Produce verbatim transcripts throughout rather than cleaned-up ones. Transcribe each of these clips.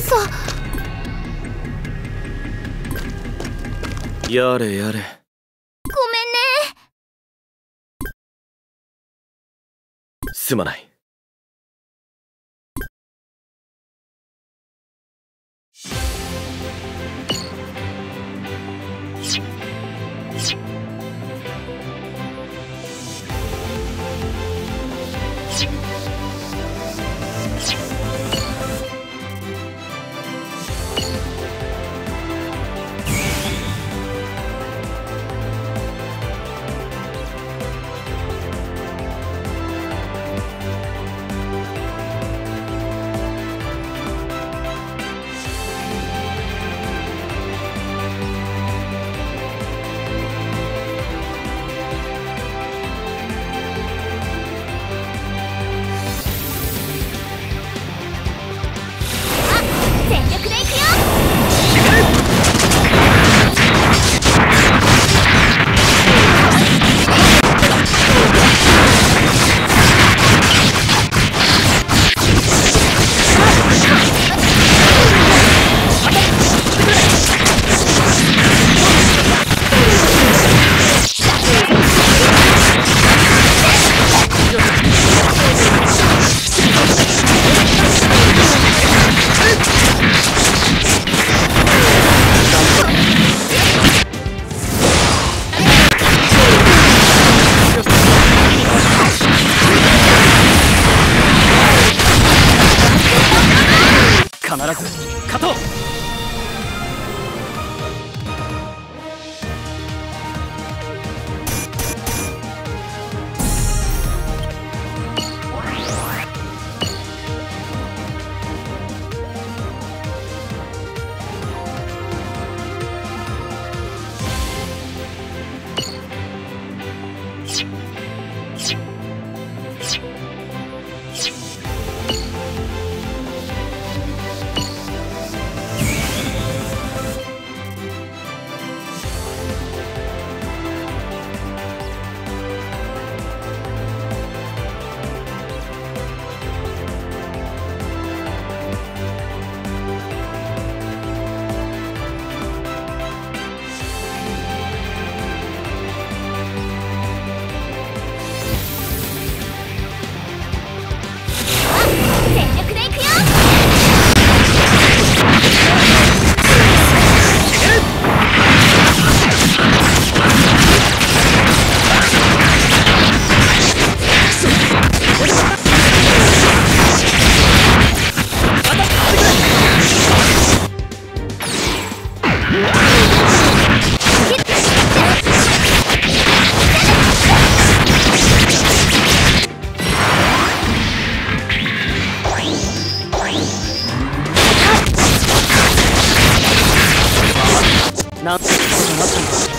嘘。 やれやれ。 ごめんね。 すまない。必ず勝とう。なんてことになったんだ。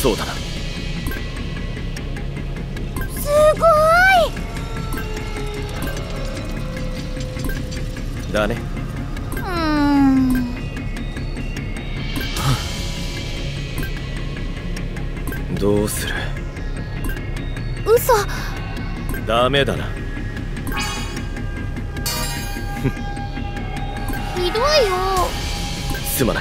そうだな。 すごいだね。 うーんどうする。 嘘。 ダメだな。 ひどいよ。 すまない。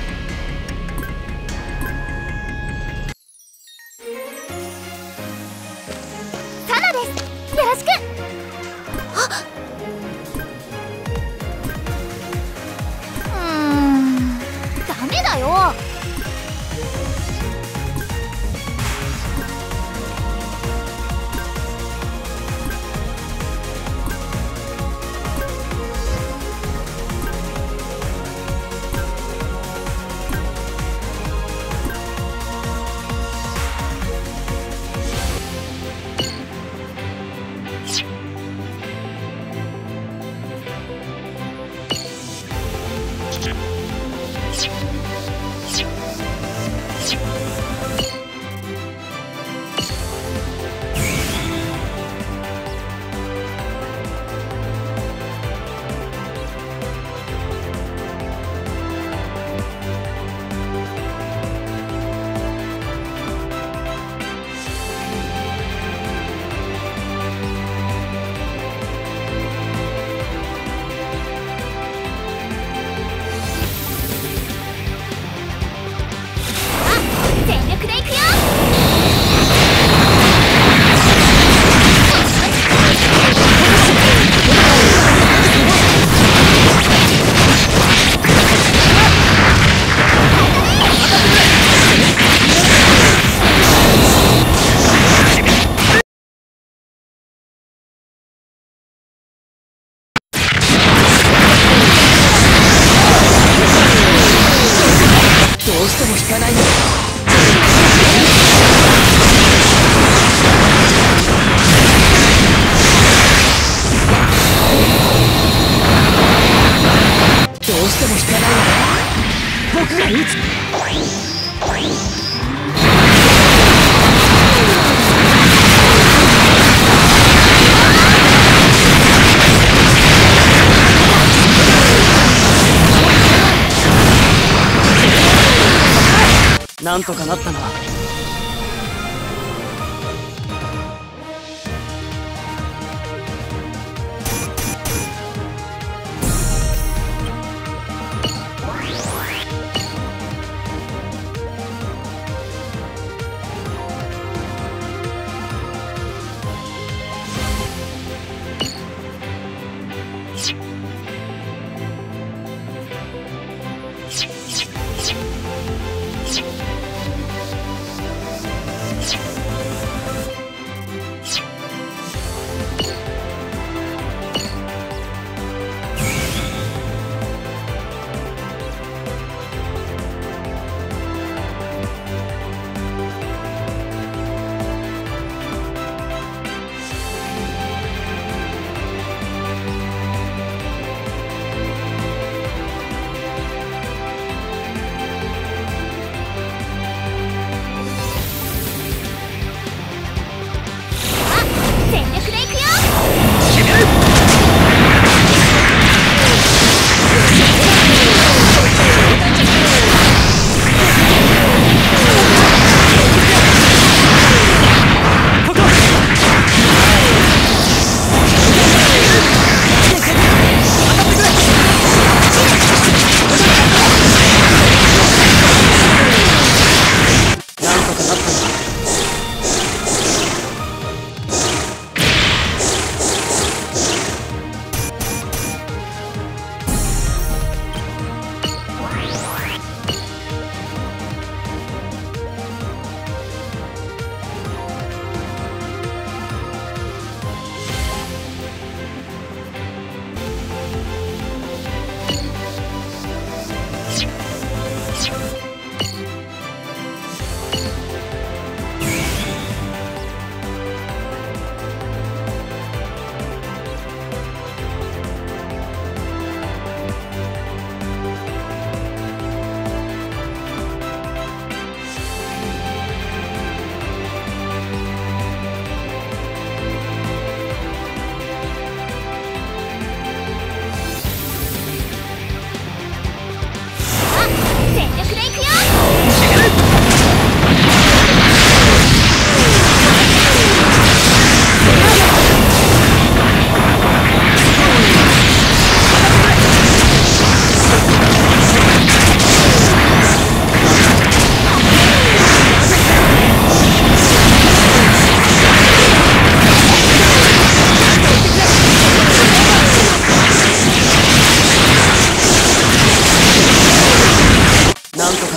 サナです。よろしく。あっうーんダメだよ。全力でいくよ。 どうしても引かないんだ。どうしても引かないんだ。僕が撃つ。なんとかなったな。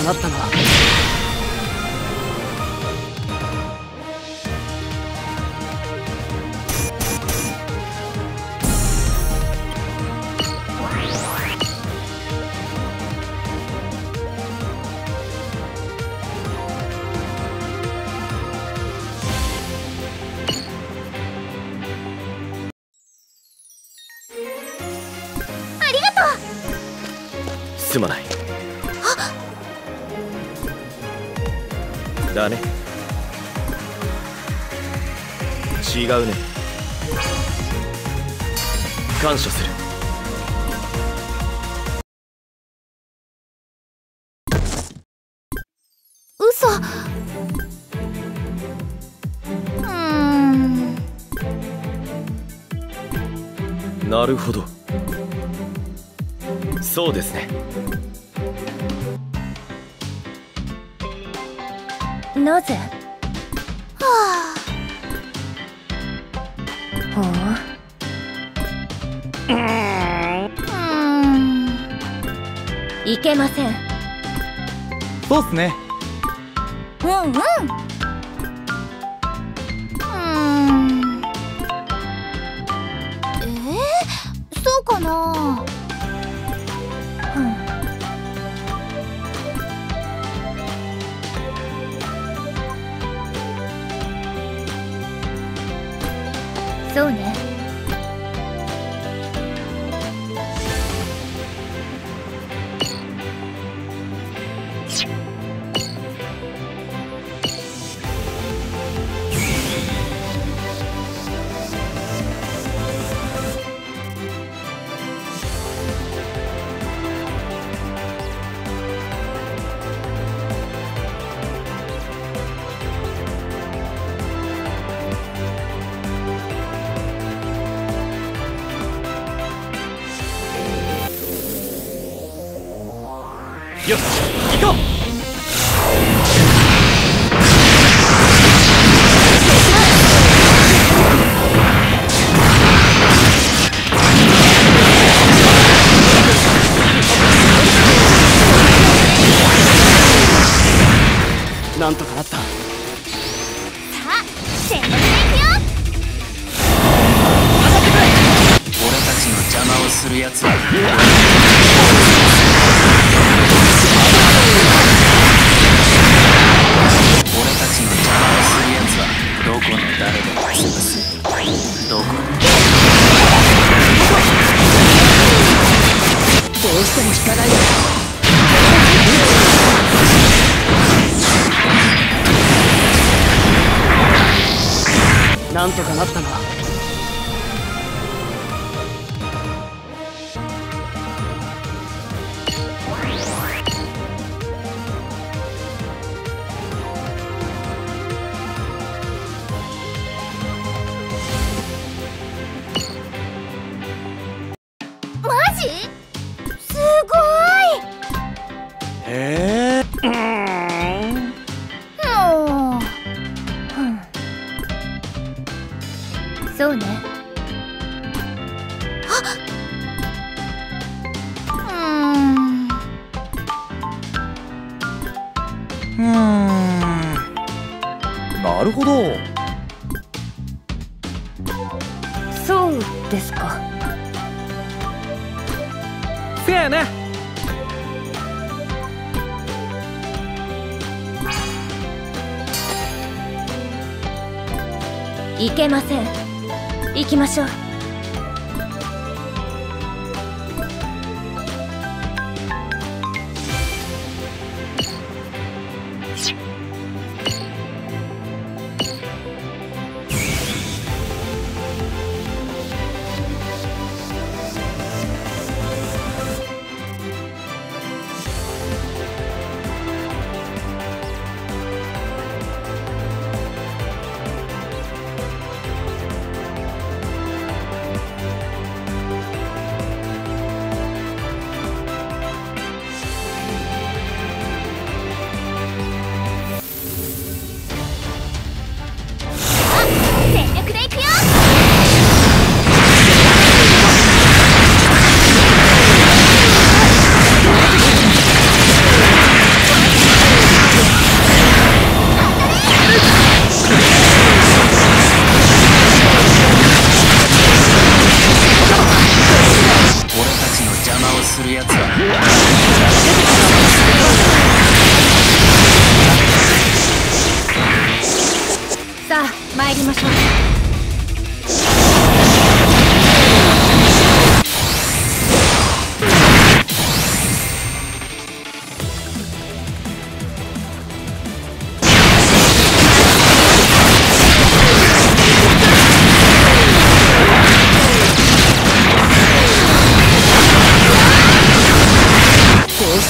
なったな。 ありがとう。 すまない。だね。違うね。感謝する。 嘘。うーん。 なるほど。そうですね。 なぜ？ はほう。 あ。うーん。 いけません。 そうっすね。 うんうん。 うーん。えー、そうかな。 そうね。 よし、行こう。 なんとかなった。 さあ、全力でいくよ。 俺たちの邪魔をするやつは俺たちの邪魔をするやつはどこの誰でも潰す。どこどうしても引かないで。なんとかなったな。 マジ？すごい。 へえ。 もう。 そうね。 うーん。 うーん。なるほど。 そうですか。 せやね。 いけません。行きましょう。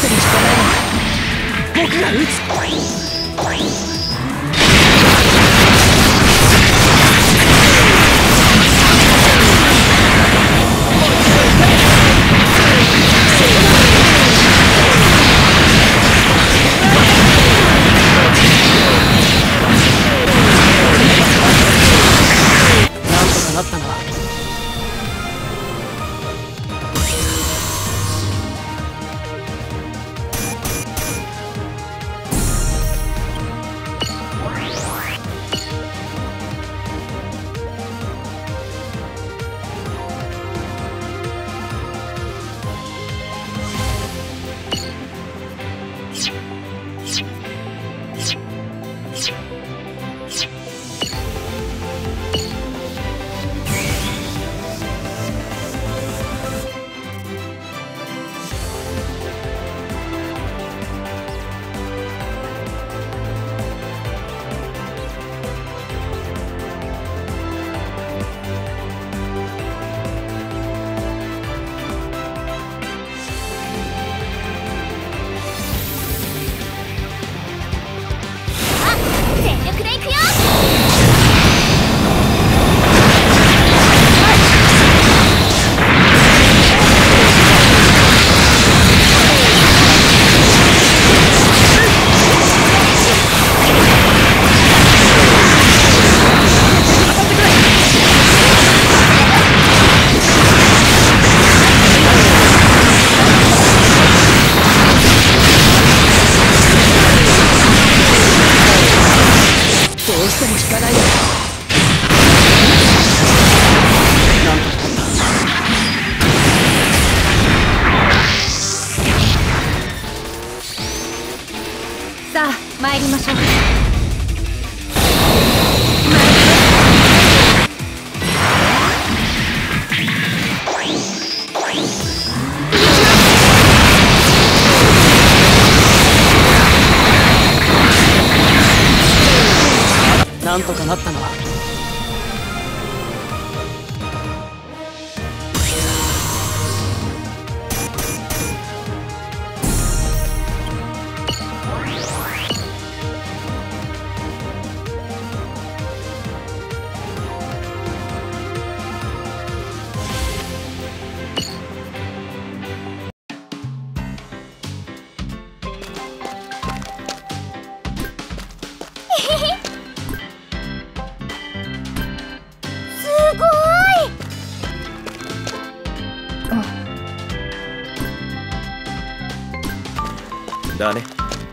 しても引かないのか。僕が撃つ。なんとかなったな。 全力でいくよ。 どうしても引かないのか。なんとかなった。 さあ参りましょう。 なんとかなったな。 すごい。 だね。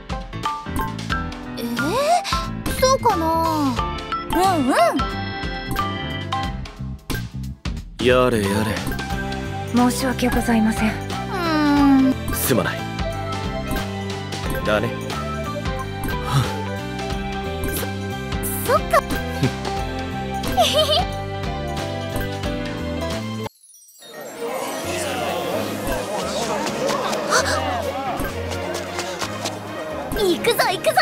えー、そうかな。うんうん。 やれやれ。 申し訳ございません。 うーん。 すまない。だね。 そっか。行くぞ行くぞ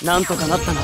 なんとかなったな。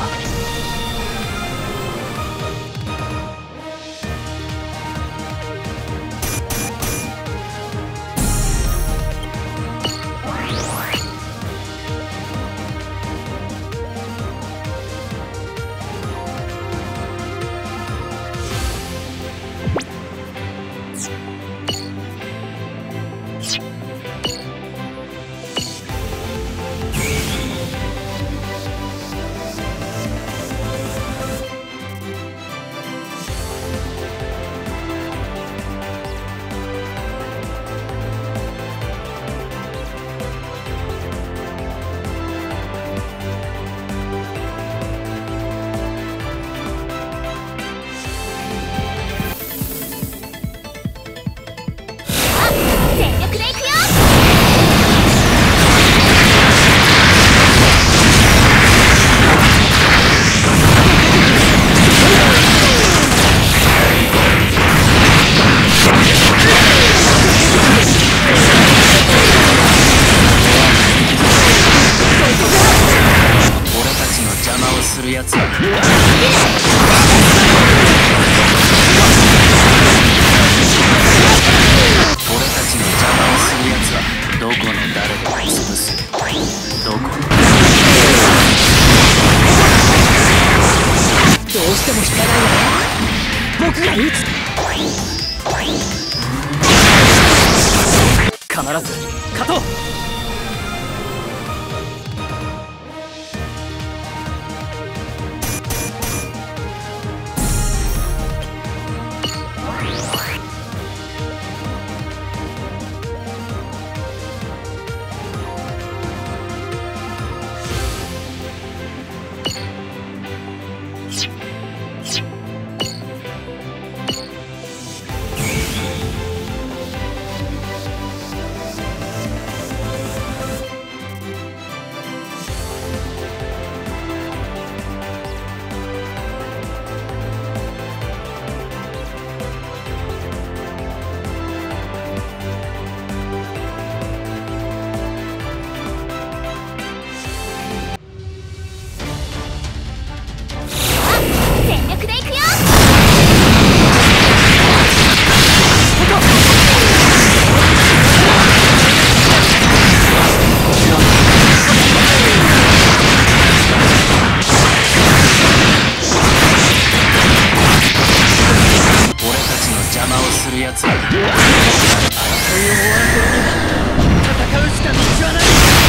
全力でいくよ。 俺たちの邪魔をするやつは俺たちの邪魔をするやつはどこの誰でも潰す。どこのどうしても引かないわ。僕が撃つ。必ず勝とう。 全力でいくよ。 俺たちの邪魔をするやつは戦うしか道はない。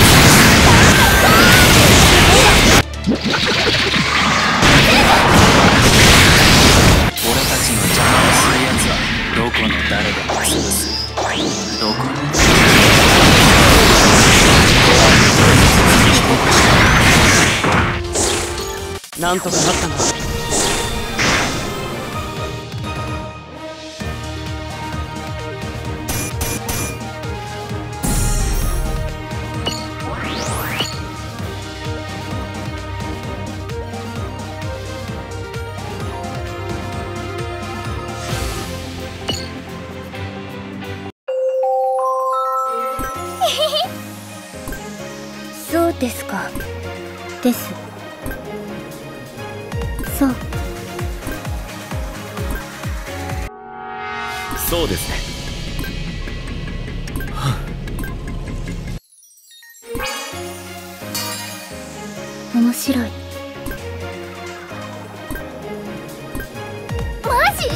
俺たちの邪魔をするやつはどこの誰でも潰す。どこのなんとかなったな。 そうですか。です。そう。 そうですね。 面白い。 マジ？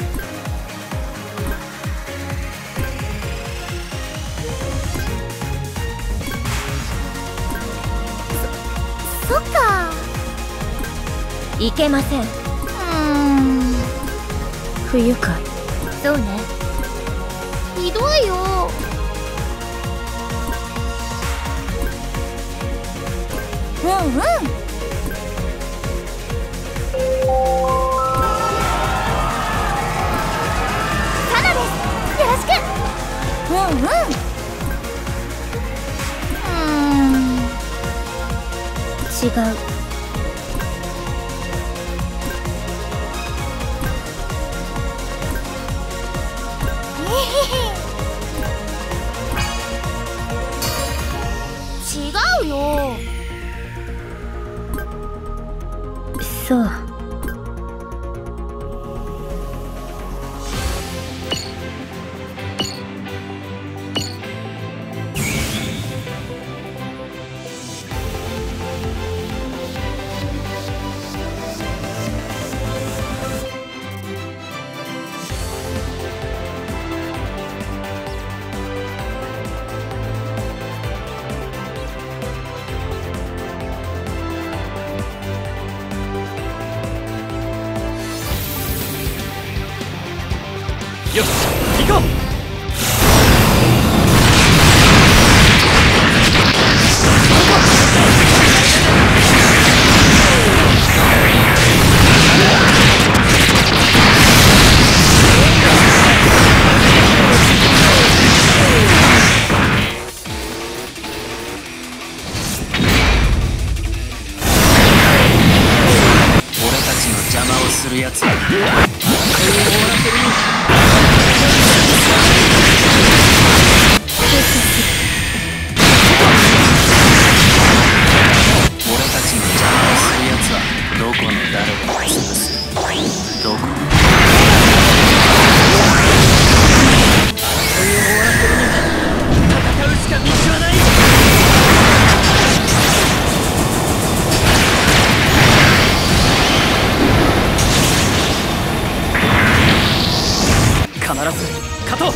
そ、そっか。 いけません。 うーん。 不愉快。そうね。 ひどいよ。うんうん。サナです。よろしく。うんうん。うーん。 違う。 違うよ。 そう。 よし行こう。 俺たちの邪魔をするやつは俺たちの邪魔をするやつはどこの誰でも潰す。どこ争いを終わらせるには戦うしか道はない。必ず勝とう。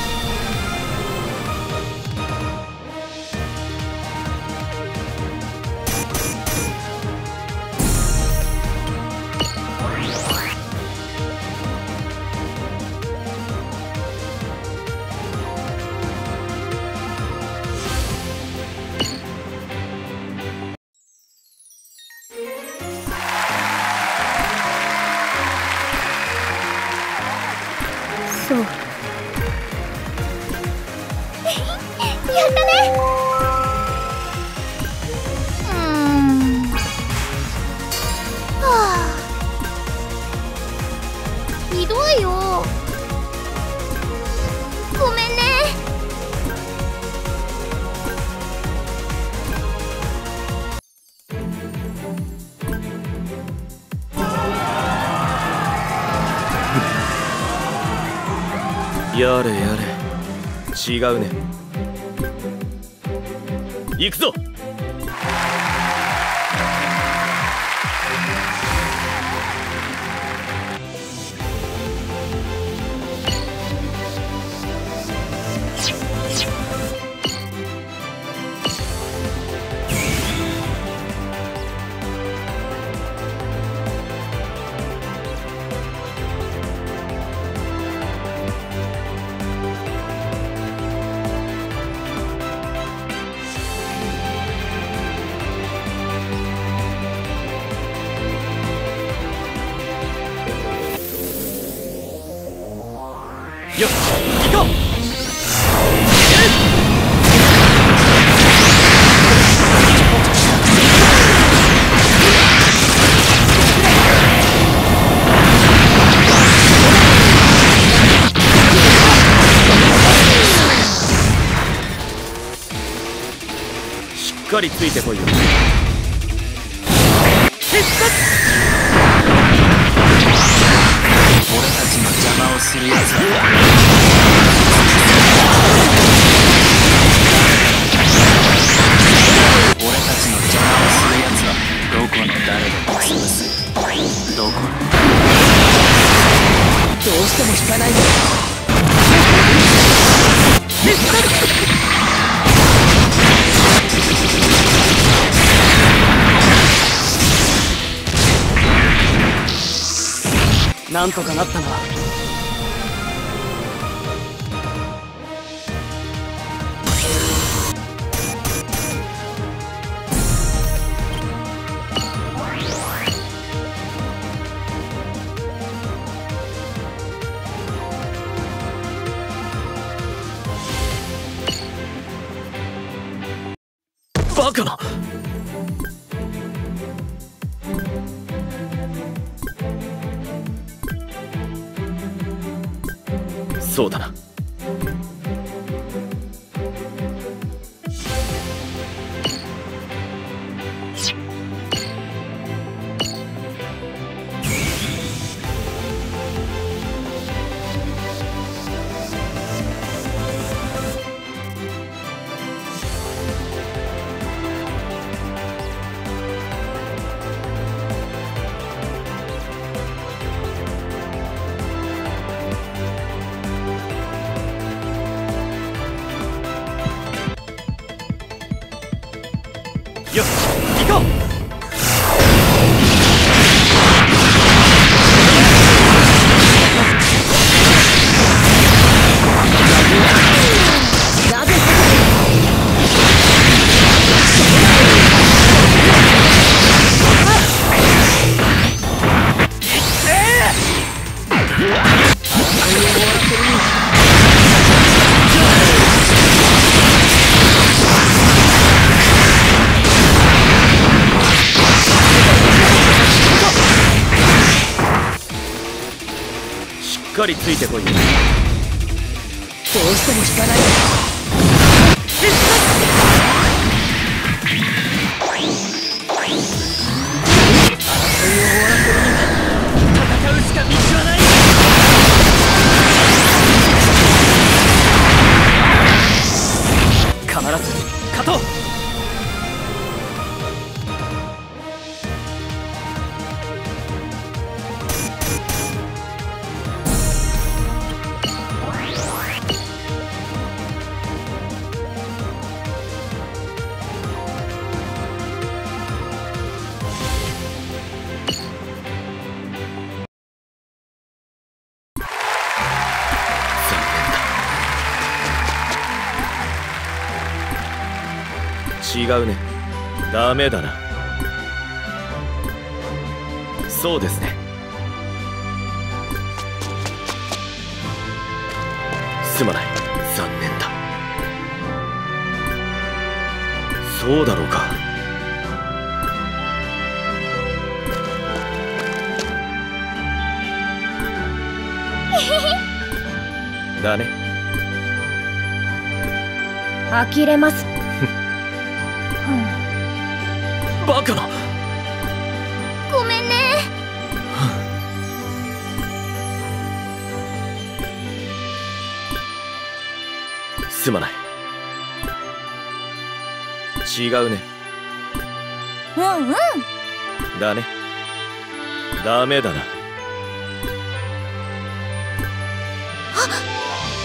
そう。 やったね。うーん。はあ。ひどいよ。ごめんね。 やれやれ違うね。行くぞ。よし行こう。しっかりついてこいよ。 俺たちの邪魔をするやつは俺たちの邪魔をするやつはどこの誰でも潰す。どこどうしても引かないで。なんとかなったな。 バカな。そうだな。 よし行こう。しっかりついてこいよ。 どうしても引かないで。 戦うしか道はない。必ず勝とう。違うね。ダメだな。そうですね。すまない。残念だ。そうだろうか。だね。 呆れます。 バカな。 ごめんね。 すまない。違うね。 うんうん。 だね。ダメだな。